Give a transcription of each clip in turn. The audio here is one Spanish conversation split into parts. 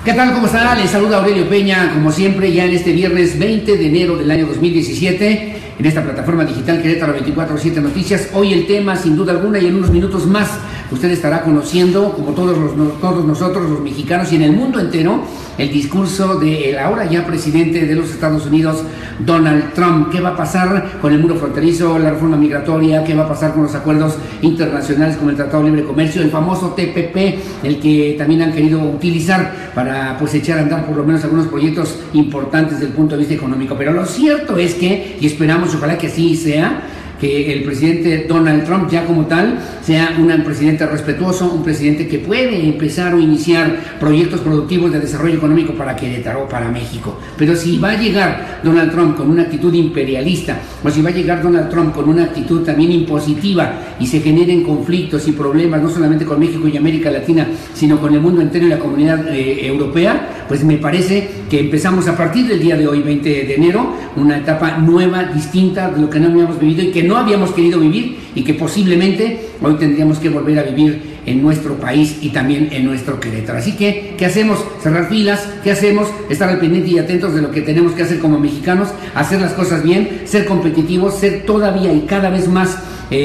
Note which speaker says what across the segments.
Speaker 1: ¿Qué tal? ¿Cómo está? Les saluda Aurelio Peña, como siempre, ya en este viernes 20 de enero del año 2017, en esta plataforma digital Querétaro 24/7 Noticias. Hoy el tema, sin duda alguna, y en unos minutos más, usted estará conociendo, como todos nosotros, los mexicanos y en el mundo entero, el discurso del ahora ya presidente de los Estados Unidos, Donald Trump. ¿Qué va a pasar con el muro fronterizo, la reforma migratoria? ¿Qué va a pasar con los acuerdos internacionales como el Tratado de Libre Comercio, el famoso TPP, el que también han querido utilizar para echar a andar por lo menos algunos proyectos importantes desde el punto de vista económico? Pero lo cierto es que, y esperamos, ojalá que así sea, que el presidente Donald Trump ya como tal sea un presidente respetuoso, un presidente que puede empezar o iniciar proyectos productivos de desarrollo económico para Querétaro, para México. Pero si va a llegar Donald Trump con una actitud imperialista, o si va a llegar Donald Trump con una actitud también impositiva y se generen conflictos y problemas, no solamente con México y América Latina, sino con el mundo entero y la comunidad europea, pues me parece que empezamos a partir del día de hoy, 20 de enero, una etapa nueva, distinta de lo que no habíamos vivido y que no habíamos querido vivir, y que posiblemente hoy tendríamos que volver a vivir en nuestro país y también en nuestro Querétaro. Así que, ¿qué hacemos? Cerrar filas. ¿Qué hacemos? Estar al pendiente y atentos de lo que tenemos que hacer como mexicanos, hacer las cosas bien, ser competitivos, ser todavía y cada vez más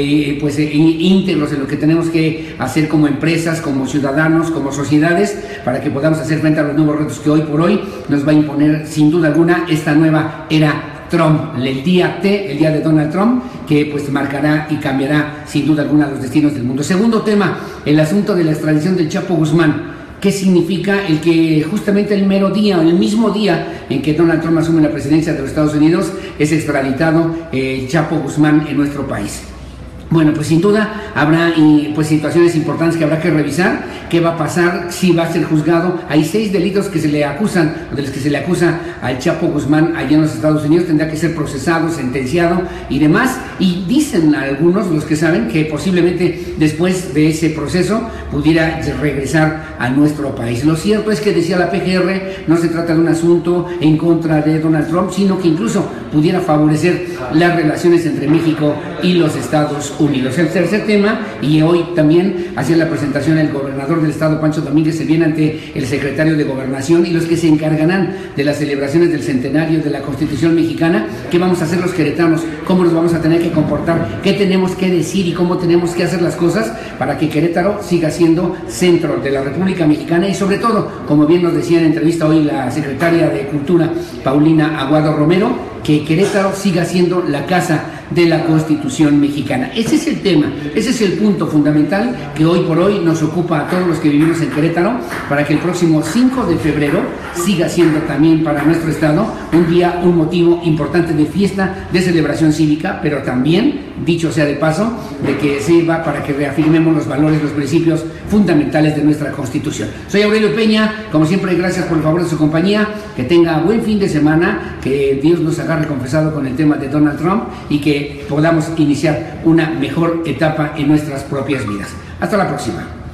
Speaker 1: íntegros en lo que tenemos que hacer como empresas, como ciudadanos, como sociedades, para que podamos hacer frente a los nuevos retos que hoy por hoy nos va a imponer sin duda alguna esta nueva era Trump, el día T, el día de Donald Trump, que pues marcará y cambiará sin duda alguna los destinos del mundo. Segundo tema, el asunto de la extradición del Chapo Guzmán. ¿Qué significa el que justamente el mismo día en que Donald Trump asume la presidencia de los Estados Unidos, es extraditado el Chapo Guzmán en nuestro país? Bueno, pues sin duda habrá situaciones importantes que habrá que revisar. ¿Qué va a pasar? Si va a ser juzgado. Hay 6 delitos que se le acusan, de los que se le acusa al Chapo Guzmán allá en los Estados Unidos. Tendrá que ser procesado, sentenciado y demás. Y dicen algunos, los que saben, que posiblemente después de ese proceso pudiera regresar a nuestro país. Lo cierto es que, decía la PGR, no se trata de un asunto en contra de Donald Trump, sino que incluso pudiera favorecer las relaciones entre México y los Estados Unidos. El tercer tema, y hoy también hacía la presentación el gobernador del estado, Pancho Domínguez, se viene ante el secretario de Gobernación y los que se encargarán de las celebraciones del centenario de la Constitución mexicana. ¿Qué vamos a hacer los queretanos? ¿Cómo nos vamos a tener que comportar? ¿Qué tenemos que decir y cómo tenemos que hacer las cosas para que Querétaro siga siendo centro de la República Mexicana? Y sobre todo, como bien nos decía en entrevista hoy la secretaria de Cultura, Paulina Aguado Romero, que Querétaro siga siendo la casa de la Constitución mexicana. Ese es el tema, ese es el punto fundamental que hoy por hoy nos ocupa a todos los que vivimos en Querétaro, para que el próximo 5 de febrero siga siendo también para nuestro estado un día, un motivo importante de fiesta, de celebración cívica, pero también, dicho sea de paso, de que sirva para que reafirmemos los valores, los principios fundamentales de nuestra Constitución. Soy Aurelio Peña, como siempre, gracias por el favor de su compañía, que tenga buen fin de semana, que Dios nos agarre confesado con el tema de Donald Trump y que podamos iniciar una mejor etapa en nuestras propias vidas. Hasta la próxima.